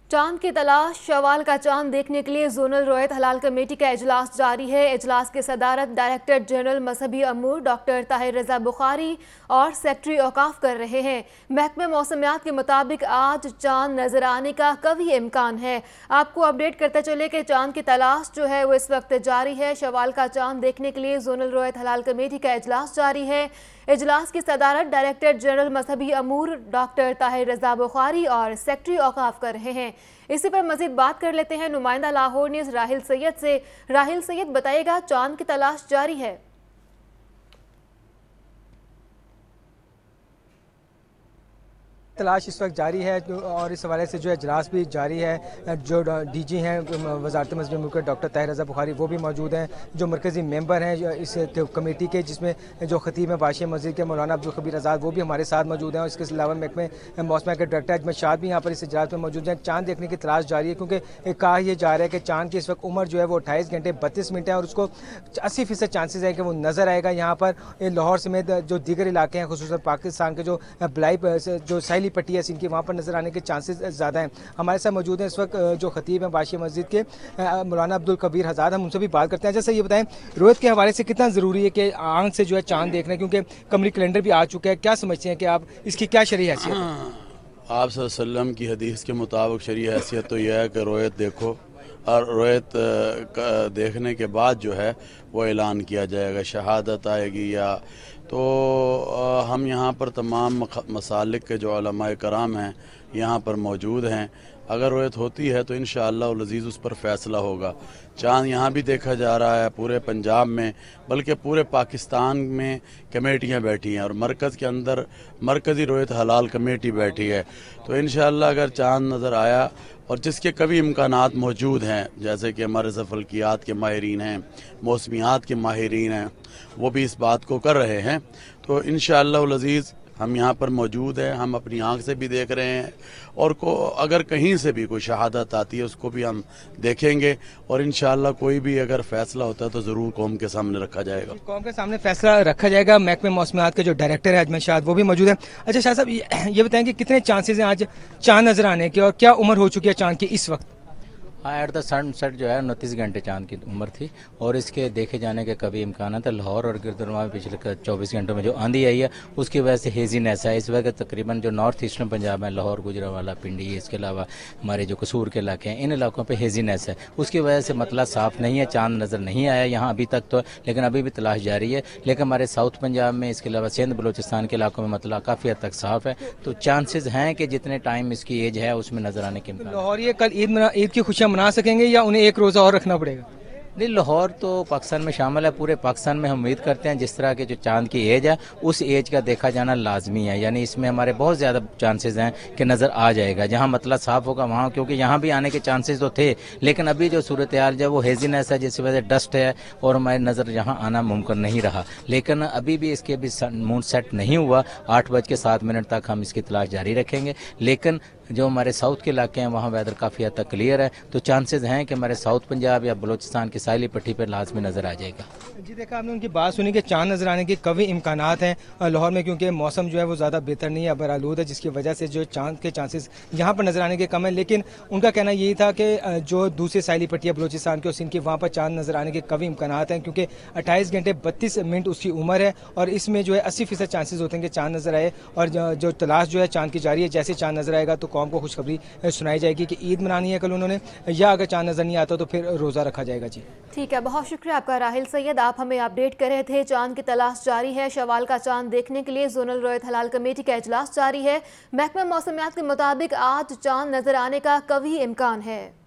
चांद की तलाश, शवाल का चांद देखने के लिए जोनल रोयत हलाल कमेटी का इजलास जारी है। इजलास की सदारत डायरेक्टर जनरल मजहबी अमूर डॉक्टर ताहिर रजा बुखारी और सेक्रेटरी औकाफ कर रहे हैं। महकमे मौसमियात के मुताबिक आज चांद नजर आने का कभी इम्कान है। आपको अपडेट करते चले कि चांद की तलाश जो है वो इस वक्त जारी है। शवाल का चांद देखने के लिए जोनल रोयत हलाल कमेटी का इजलास जारी है। इजलास की सदारत डायरेक्टर जनरल मजहबी अमूर डॉक्टर ताहिर रजा बुखारी और सेक्रेटरी औकाफ कर रहे हैं। इसी पर मजीद बात कर लेते हैं नुमाइंदा लाहौर न्यूज़ राहिल सैयद से। राहिल सैयद, बताइएगा, चांद की तलाश जारी है? तलाश इस वक्त जारी है और इस हवाले से जो है इजलास भी जारी है। जो डीजी हैं वजारत मजहब मुल्क डॉक्टर ताहिर रजा बुखारी वो भी मौजूद हैं, जो मरकज़ी मेंबर हैं इस कमेटी के, जिसमें जो खतीब हैं बाशिया मस्जिद के मौलाना अब्दुल खबीर आज़ाद वो भी हमारे साथ मौजूद हैं। और इसके अलावा महकमे मौसमियात के डायरेक्टर अजमत शाद भी यहाँ पर इस इजलास में मौजूद हैं। चाँद देखने की तलाश जारी है क्योंकि कहा यह जा रहा है कि चाँद की इस वक्त उम्र जो है वो 28 घंटे 32 मिनट है और उसको 80% चांसेस है कि वो नज़र आएगा। यहाँ पर लाहौर समेत जो दीगर इलाके हैं, खुसूसन पाकिस्तान के जो बलाई जो साहिली पट्टी है इनकी, वहाँ पर नजर आने के चांसेस ज़्यादा हैं। हमारे साथ मौजूद हैं इस वक्त जो खतीब हैं बाशिया मस्जिद के मौलाना अब्दुल कबीर आज़ाद, हम उनसे भी बात करते हैं। जैसे ये बताएं, रोयत के हवाले से कितना ज़रूरी है कि आंख से जो है चांद देखना है, क्योंकि कमरी कैलेंडर भी आ चुका है, क्या समझते हैं कि आप इसकी क्या शरई हैसियत है? आप सल्लल्लाहु की हदीस के मुताबिक शरई हैसियत तो यह है कि रोयत देखो, और रोयत देखने के बाद जो है वो ऐलान किया जाएगा, शहादत आएगी या तो हम यहाँ पर तमाम मसालिक के जो उलमाए कराम हैं यहाँ पर मौजूद हैं। अगर रोयत होती है तो इंशाअल्लाह अज़ीज़ उस पर फ़ैसला होगा। चाँद यहाँ भी देखा जा रहा है, पूरे पंजाब में बल्कि पूरे पाकिस्तान में कमेटियाँ बैठी हैं और मरकज़ के अंदर मरकज़ी रोयत हलाल कमेटी बैठी है। तो इंशाअल्लाह अगर चाँद नज़र आया और जिसके कभी इम्कानात मौजूद हैं, जैसे कि हमारे फल्कियात के माहिरीन हैं, मौसमियात के माहिरीन हैं, वो भी इस बात को कर रहे हैं, तो इंशाअल्लाह अज़ीज़ हम यहाँ पर मौजूद हैं, हम अपनी आँख से भी देख रहे हैं और अगर कहीं से भी कोई शहादत आती है उसको भी हम देखेंगे और इंशाअल्लाह कोई भी अगर फैसला होता है तो ज़रूर कौम के सामने रखा जाएगा। कौम के सामने फैसला रखा जाएगा। महकमे मौसमियात के जो डायरेक्टर है अजमत शाद वो भी मौजूद है। अच्छा शाह साहब, ये बताएं कि कितने चांसेस हैं आज चाँद नजर आने के और क्या उम्र हो चुकी है चाँद की इस वक्त? हाँ, एट द सनसेट जो है 29 घंटे चांद की उम्र थी और इसके देखे जाने के कभी इम्कान है। लाहौर और गिरदुनवा में पिछले 24 घंटों में जो आंधी आई है उसकी वजह से हेजीनेस है। इस वक्त तकरीबन जो नॉर्थ ईस्टर्न पंजाब है, लाहौर, गुजरांवाला, पिंडी, इसके अलावा हमारे जो कसूर के इलाके हैं, इन इलाकों पे हेजीनेस है। उसकी वजह से मतला साफ नहीं है, चांद नज़र नहीं आया यहाँ अभी तक तो, लेकिन अभी भी तलाश जारी है। लेकिन हमारे साउथ पंजाब में, इसके अलावा सिंध बलोचिस्तान के इलाकों में मतला काफ़ी हद तक साफ है, तो चांसेस हैं कि जितने टाइम इसकी एज है उसमें नजर आने के इम्कान। लाहौर ये कल ईद की खुशियाँ मना सकेंगे या उन्हें एक रोज़ा और रखना पड़ेगा? नहीं, लाहौर तो पाकिस्तान में शामिल है। पूरे पाकिस्तान में हम उम्मीद करते हैं जिस तरह के जो चांद की एज है उस एज का देखा जाना लाजमी है, यानी इसमें हमारे बहुत ज़्यादा चांसेस हैं कि नज़र आ जाएगा। जहां मतलब साफ होगा वहां, क्योंकि यहाँ भी आने के चांसेस तो थे, लेकिन अभी जो सूरत हाल जो वो हेजीनेस है जिस वजह से डस्ट है और हमारी नज़र यहाँ आना मुमकिन नहीं रहा। लेकिन अभी भी इसके भी मून सेट नहीं हुआ। 8:07 तक हम इसकी तलाश जारी रखेंगे। लेकिन जो हमारे साउथ के इलाके हैं वहाँ वेदर काफ़ी हद तक क्लियर है, तो चांसेस हैं कि हमारे साउथ पंजाब या बलोचिस्तान की साहिली पट्टी पर लाजमी नज़र आ जाएगा। जी, देखा आपने उनकी बात सुनी कि चांद नजर आने के कभी इम्कानात हैं लाहौर में, क्योंकि मौसम जो है वो ज़्यादा बेहतर नहीं है, बरालूद है, जिसकी वजह से जो चांद के चांसेस यहाँ पर नजर आने के कम है। लेकिन उनका कहना यही था कि जो दूसरी साहिली पट्टी है बलोचिस्तान की और सिंध की, वहाँ पर चांद नजर आने के कभी इम्कानात हैं, क्योंकि 28 घंटे 32 मिनट उसकी उम्र है और इसमें जो है 80% चांसेस होते हैं कि चांद नजर आए। और जो तलाश जो है चांद की जारी है, जैसे चांद नजर आएगा तो कौम को खुशखबरी सुनाई जाएगी कि ईद मनानी है कल उन्होंने, या अगर चांद नजर नहीं आता तो फिर रोज़ा रखा जाएगा। जी ठीक है, बहुत शुक्रिया आपका राहिल सैयद, आप हमें अपडेट कर रहे थे। चांद की तलाश जारी है। शवाल का चांद देखने के लिए जोनल रोयत हलाल कमेटी का इजलास जारी है। महकमा मौसमियात के मुताबिक आज चांद नजर आने का कभी इम्कान है।